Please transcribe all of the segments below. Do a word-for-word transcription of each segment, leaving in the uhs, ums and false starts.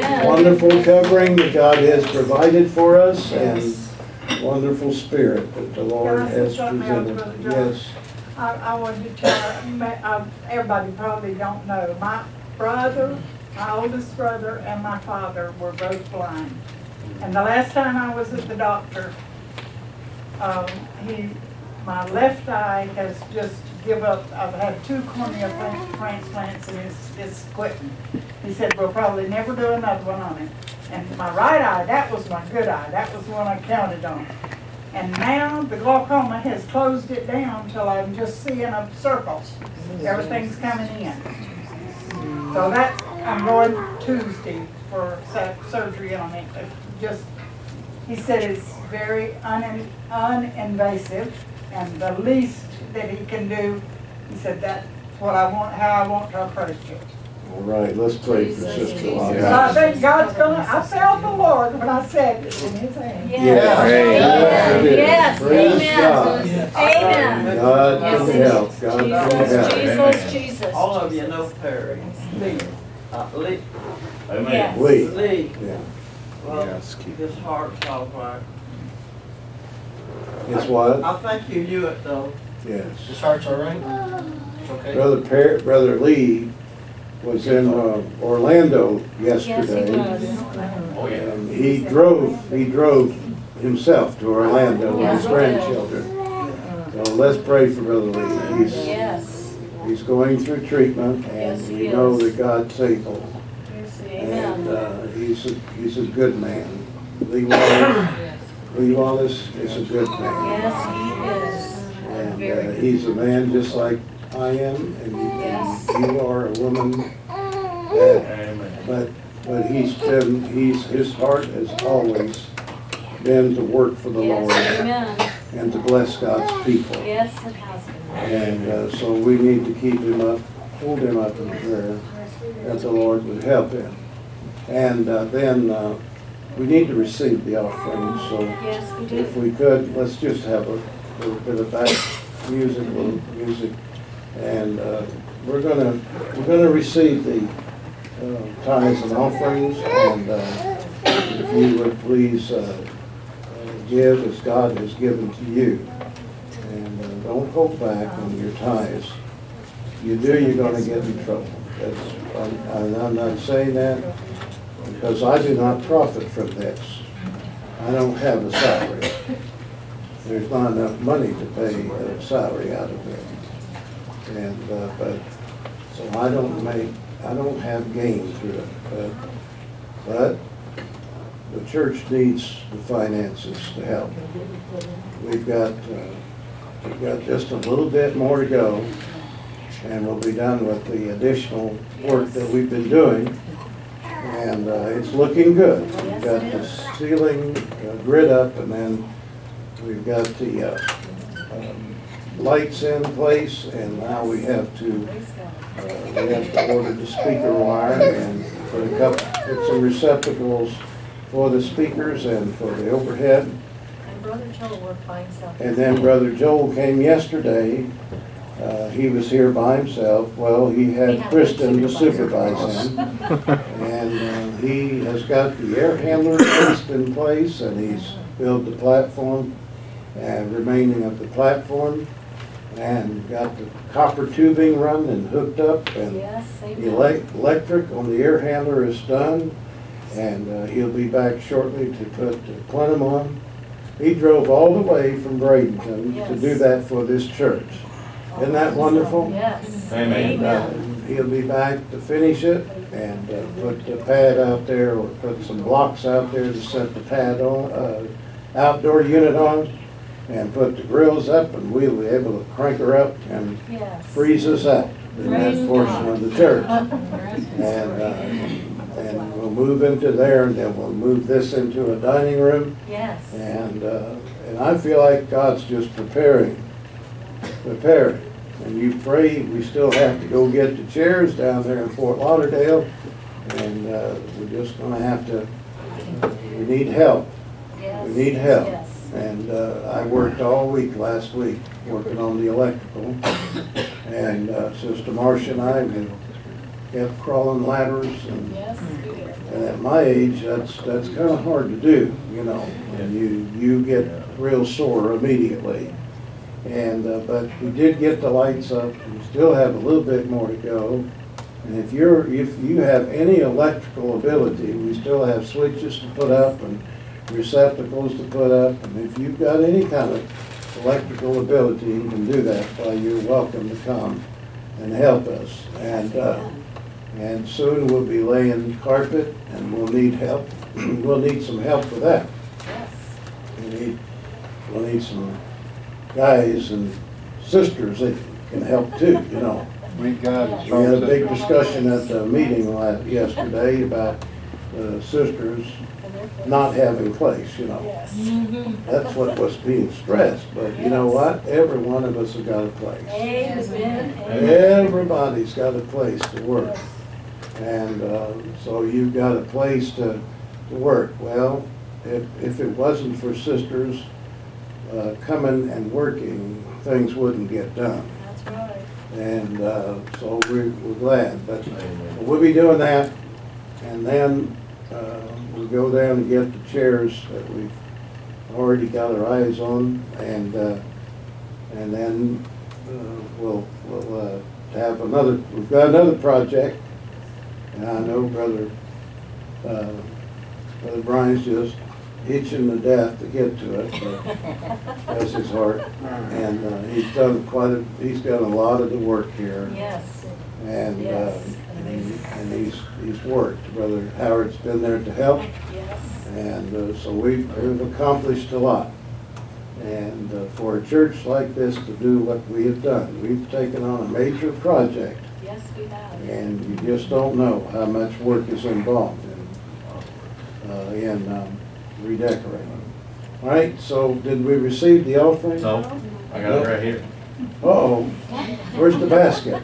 Amen. Wonderful covering that God has provided for us, Yes. and wonderful spirit that the Lord Can I say has something else, presented. Brother John? Yes. I, I wanted to tell, ma- uh, everybody probably don't know, my brother, my oldest brother, and my father were both blind. And the last time I was at the doctor, um, he, my left eye has just give up. I've had two cornea plant- transplants and it's, it's quitting. He said, we'll probably never do another one on it. And my right eye, that was my good eye. That was the one I counted on. And now the glaucoma has closed it down till I'm just seeing a circle. Everything's coming in. So that, I'm going Tuesday for su- surgery on it. It just, he said it's very un uninvasive, and the least that he can do, he said that's what I want, how I want to approach it. All right, let's pray for Jesus, Sister Jesus. Lottie. So I think God's gonna, I felt the Lord when I said it in his hand. Yes. Praise Yes. God. Praise Amen. God. Amen. God Yes. can help. God can Jesus, help. Jesus, Jesus. All of you know Perry. Lee. Uh, Lee. Yes. Lee. Lee. Yeah. Well, Yes, keep- his heart's all right. It's what? I think you knew it though. Yes. His heart's all right? It's okay? Brother Per, Brother Lee was in uh, Orlando Yes, he yesterday. was. Oh, yeah. And he drove, he drove himself to Orlando with his Yes. grandchildren. So let's pray for Brother Lee. He's, Yes. he's going through treatment, and Yes, we he know is. that God's able. And Amen. uh, he's, a, he's a good man. Lee Wallace, Lee Wallace is a good man. Yes, he is. And Very uh, good. he's a man just like I am, and you, Yes. you are a woman that, Amen. but, but he's been, he's, his heart has always been to work for the Lord Yes, amen. and to bless God's people. Yes, it has been. And uh, so we need to keep him up, hold him up in prayer, that the Lord would help him. And uh, then uh, we need to receive the offering, so Yes, we if do. we could, let's just have a little bit of back music, little music. And uh, we're gonna, we're gonna receive the uh, tithes and offerings, and uh, if you would please uh, uh, give as God has given to you. And uh, don't hold back on your tithes. You do, you're gonna get in trouble. That's, I'm, I'm not saying that because I do not profit from this. I don't have a salary. There's not enough money to pay a salary out of it. And, uh, but, so I don't make, I don't have gain through it, but, but the church needs the finances to help. We've got, uh, we've got just a little bit more to go, and we'll be done with the additional work that we've been doing. And uh, it's looking good. We've got the ceiling uh, grid up, and then we've got the uh, um, lights in place, and now we have to uh, we have to order the speaker wire and put a couple, put some receptacles for the speakers and for the overhead. And Brother Joel worked by himself. And then Brother Joel came yesterday. Uh, he was here by himself. Well, he He had had Kristen to a supervisor. supervise him. And uh, he has got the air handler placed in place, and he's built the platform and remaining of the platform, and got the copper tubing run and hooked up, and Yes, the amen. elec- electric on the air handler is done, and uh, he'll be back shortly to put the plenum on. He drove all the way from Bradenton to do Yes. that for this church. Isn't that wonderful? Yes. Amen. And, uh, Amen. he'll be back to finish it and uh, put the pad out there, or put some blocks out there to set the pad on, uh, outdoor unit on, and put the grills up, and we'll be able to crank her up and Yes. freeze us out in Praise that portion God. of the church. And, uh, and we'll move into there, and then we'll move this into a dining room. Yes. And, uh, and I feel like God's just preparing, preparing. And you pray, we still have to go get the chairs down there in Fort Lauderdale, and uh, we're just gonna have to, we need help. Yes. We need help. Yes. And uh, I worked all week last week, working on the electrical. And uh, Sister Marcia and I have kept crawling ladders and, Yes, we did. and at my age, that's, that's kind of hard to do, you know. And you, you get real sore immediately. And, uh, but we did get the lights up. We still have a little bit more to go. And if you're, if you have any electrical ability, we still have switches to put up and receptacles to put up. And if you've got any kind of electrical ability, you can do that. Well, you're welcome to come and help us. And, uh, and soon we'll be laying carpet and we'll need help. We'll need some help with that. Yes. We need, we'll need some guys and sisters that can help too, you know. We got Yes. We had a big discussion at the meeting la- yesterday about uh, sisters And they're- not having place, you know. Yes. That's what was being stressed, but you know what? Every one of us has got a place. Amen. Amen. Everybody's got a place to work. And uh, so you've got a place to, to work. Well, if, if it wasn't for sisters uh, coming and working, things wouldn't get done. That's right. And uh, so we're, we're glad, but we'll be doing that. And then uh, we'll go down and get the chairs that we've already got our eyes on. And uh, and then uh, we'll, we'll uh, have another, we've got another project. And I know Brother, uh, Brother Brian's just itching to death to get to it, but bless his heart. And uh, he's done quite a, he's done a lot of the work here. Yes. And, uh, Yes. and he- and he's, he's worked. Brother Howard's been there to help. Yes. And uh, so we've, we've accomplished a lot. And uh, for a church like this to do what we have done, we've taken on a major project. Yes, we have. And you just don't know how much work is involved in, uh, in um, redecorating. All right, so did we receive the offering? No, I got it right here. Uh-oh, where's the basket?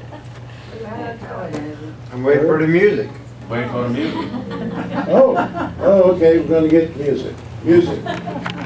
I'm waiting for the music. Waiting for the music. Oh, oh, okay, we're gonna get music. Music.